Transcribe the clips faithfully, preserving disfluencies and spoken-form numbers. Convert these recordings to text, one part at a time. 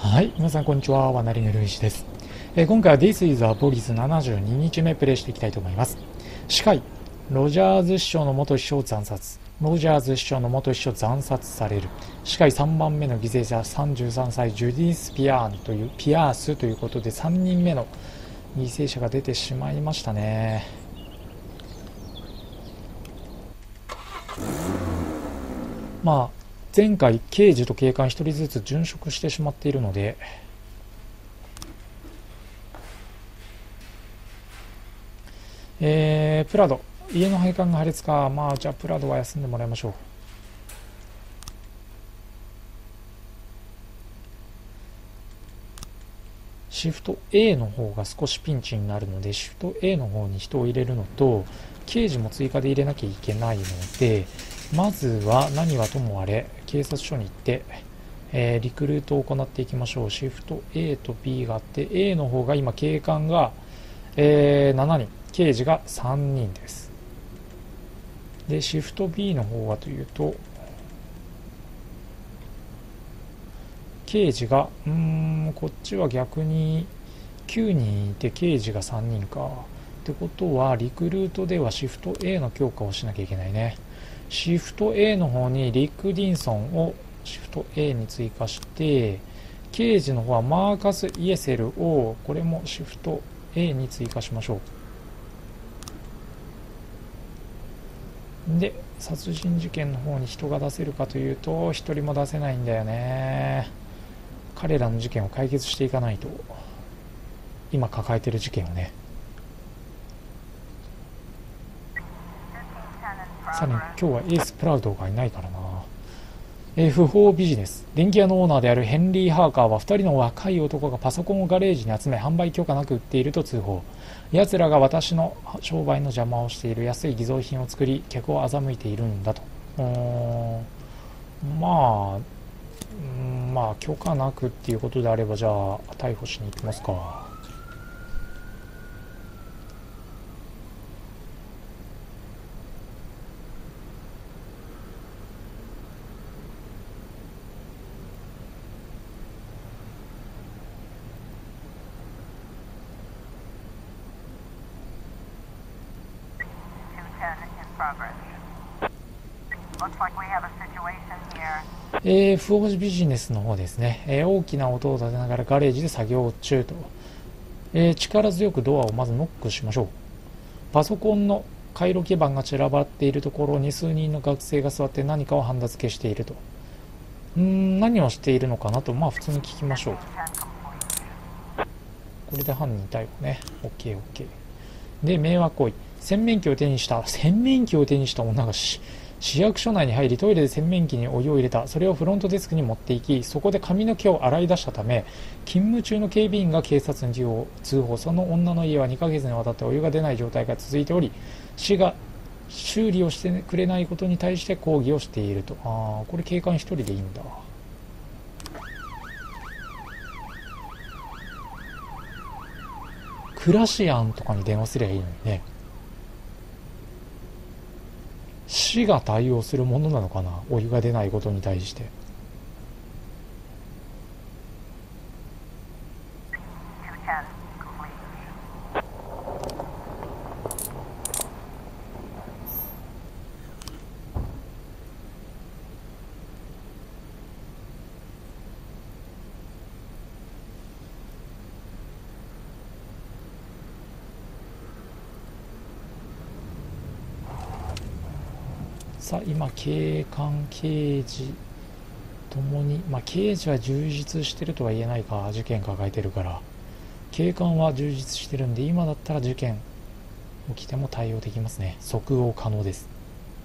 はい、皆さんこんにちは。ワナリヌルイシです。えー今回は This is a Boris ななじゅうににちめプレイしていきたいと思います。司会、ロジャーズ首相の元首相惨殺。ロジャーズ首相の元首相惨殺される。司会さんばんめの犠牲者さんじゅうさんさいジュディス・ピアーンというピアースということでさんにんめの犠牲者が出てしまいましたね。まあ前回刑事と警官ひとりずつ殉職してしまっているので、えー、プラド家の配管が破裂か。まあじゃあプラドは休んでもらいましょう。シフト A の方が少しピンチになるので、シフト A の方に人を入れるのと、刑事も追加で入れなきゃいけないので、まずは何はともあれ警察署に行って、えーリクルートを行っていきましょう。シフト A と B があって、 A の方が今警官が、えーしちにん、刑事がさんにんです。でシフト B の方はというと、刑事がうーんこっちは逆にきゅうにんいて刑事がさんにんか。ってことはリクルートではシフト A の強化をしなきゃいけないね。シフト A の方にリック・ディンソンをシフト A に追加して、刑事の方はマーカス・イエセルをこれもシフト A に追加しましょう。で殺人事件の方に人が出せるかというとひとりも出せないんだよね。彼らの事件を解決していかないと、今抱えてる事件をね。さらに今日はエース・プラウドがいないからな。えー不法ビジネス。電気屋のオーナーであるヘンリー・ハーカーはふたりの若い男がパソコンをガレージに集め販売許可なく売っていると通報。奴らが私の商売の邪魔をしている、安い偽造品を作り客を欺いているんだと。うーんまあうんまあ許可なくっていうことであれば、じゃあ逮捕しに行きますか。えー、不法ビジネスの方ですね、えー大きな音を立てながらガレージで作業中と、えー力強くドアをまずノックしましょう。パソコンの回路基板が散らばっているところに数人の学生が座って何かをハンダ付けしていると。うーん何をしているのかなと、まあ普通に聞きましょう。これで犯人逮捕ね。 オーケーオーケー で迷惑行為。洗面器を手にした洗面器を手にした女がし市役所内に入りトイレで洗面器にお湯を入れた。それをフロントデスクに持っていき、そこで髪の毛を洗い出したため勤務中の警備員が警察に通報。その女の家はにかげつにわたってお湯が出ない状態が続いており、市が修理をしてくれないことに対して抗議をしていると。ああこれ警官一人でいいんだ。クラシアンとかに電話すりゃいいのにね。市が対応するものなのかな、お湯が出ないことに対して。さあ今警官刑事ともに、まあ刑事は充実してるとは言えないか、事件抱えてるから。警官は充実してるんで、今だったら事件起きても対応できますね。即応可能です。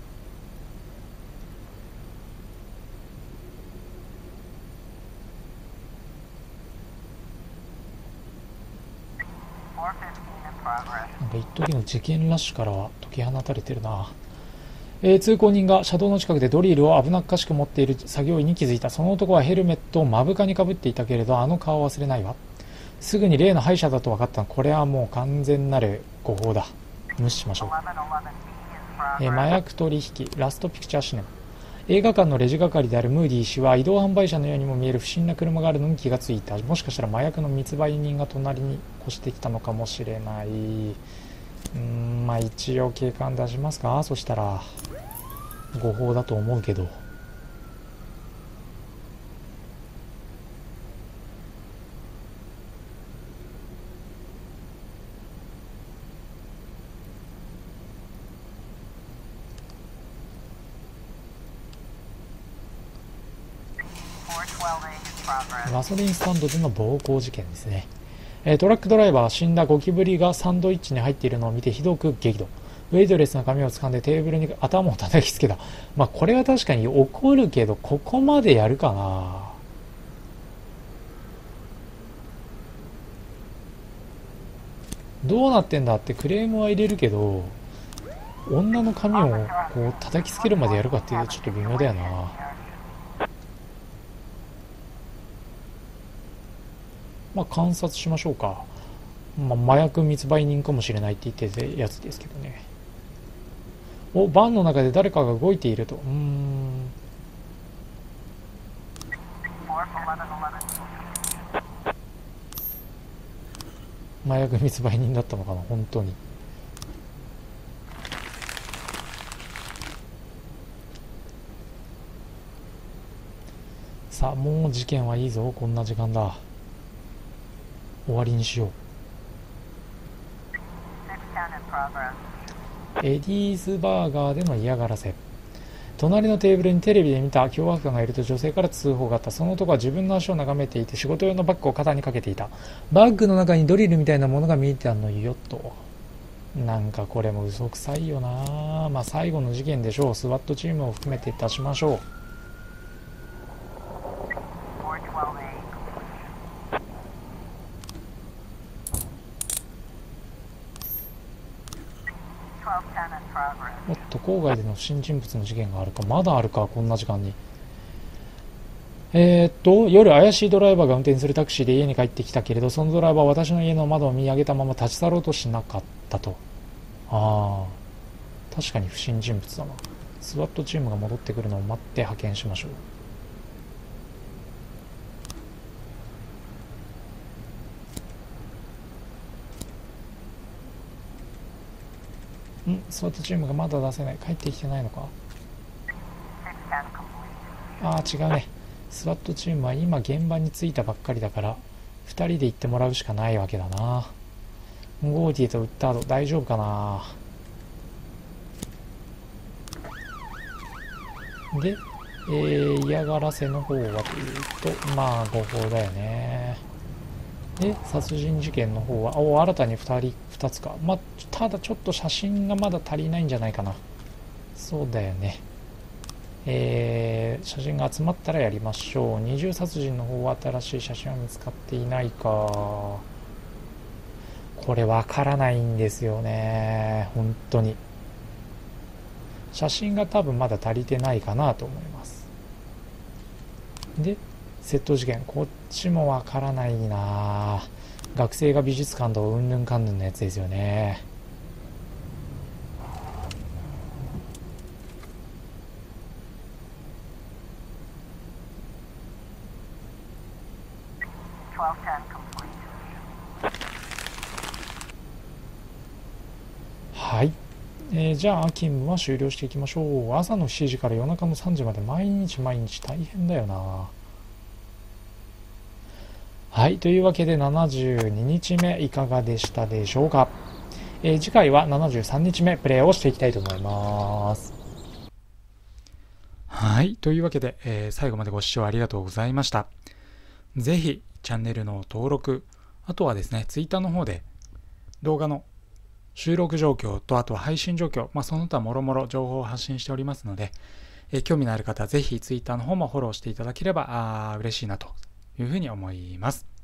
なんか一時の事件ラッシュからは解き放たれてるな。えー通行人が車道の近くでドリルを危なっかしく持っている作業員に気づいた。その男はヘルメットを目深にかぶっていたけれど、あの顔を忘れないわ。すぐに例の歯医者だと分かった。これはもう完全なる誤報だ。無視しましょう。えー麻薬取引ラストピクチャーシネマ。 映画館のレジ係であるムーディ氏は移動販売車のようにも見える不審な車があるのに気がついた。もしかしたら麻薬の密売人が隣に越してきたのかもしれない。うーん、まあ一応警官出しますか。そしたら誤報だと思うけど。ガソリンスタンドでの暴行事件ですね。えートラックドライバー、死んだゴキブリがサンドイッチに入っているのを見てひどく激怒。ウェイトレスの髪を掴んでテーブルに頭を叩きつけた。まあこれは確かに怒るけど、ここまでやるかな。どうなってんだってクレームは入れるけど、女の髪をこう叩きつけるまでやるかっていうとちょっと微妙だよな。まあ観察しましょうか。まあ、麻薬密売人かもしれないって言ってたやつですけどね。お、バンの中で誰かが動いていると。うーん。麻薬密売人だったのかな、本当に。さあ、もう事件はいいぞ。こんな時間だ。終わりにしよう。エディーズバーガーでの嫌がらせ。隣のテーブルにテレビで見た凶悪犯がいると女性から通報があった。その男は自分の足を眺めていて仕事用のバッグを肩にかけていた。バッグの中にドリルみたいなものが見えてたのよと。なんかこれも嘘くさいよな。まあ最後の事件でしょう。スワットチームを含めて出しましょう。おっと、郊外での不審人物の事件があるか。まだあるか、こんな時間に。えー、っと、夜怪しいドライバーが運転するタクシーで家に帰ってきたけれど、そのドライバーは私の家の窓を見上げたまま立ち去ろうとしなかったと。ああ、確かに不審人物だな。スワットチームが戻ってくるのを待って派遣しましょう。ん、スワットチームがまだ出せない。帰ってきてないのか。ああ、違うね。スワットチームは今現場に着いたばっかりだからふたりで行ってもらうしかないわけだな。ゴーディとウッタード大丈夫かな。で、えー、嫌がらせの方はというと、まあ誤報だよね。で、殺人事件の方は、お、新たにふたり、ふたつか。まあ、ただちょっと写真がまだ足りないんじゃないかな。そうだよね。えー、写真が集まったらやりましょう。二重殺人の方は新しい写真は見つかっていないか。これわからないんですよね。本当に。写真が多分まだ足りてないかなと思います。で、窃盗事件。こっちもわからないな。学生が美術館とうんぬんかんぬんのやつですよね。はい、えー、じゃあ勤務は終了していきましょう。朝のしちじから夜中のさんじまで毎日毎日大変だよな。はい、というわけでななじゅうににちめいかがでしたでしょうか。えー、次回はななじゅうさんにちめプレイをしていきたいと思います。はい、というわけで、えー、最後までご視聴ありがとうございました。ぜひチャンネルの登録、あとはですね、ツイッターの方で動画の収録状況と、あとは配信状況、まあ、その他もろもろ情報を発信しておりますので、えー、興味のある方はぜひツイッターの方もフォローしていただければあ嬉しいなというふうに思います。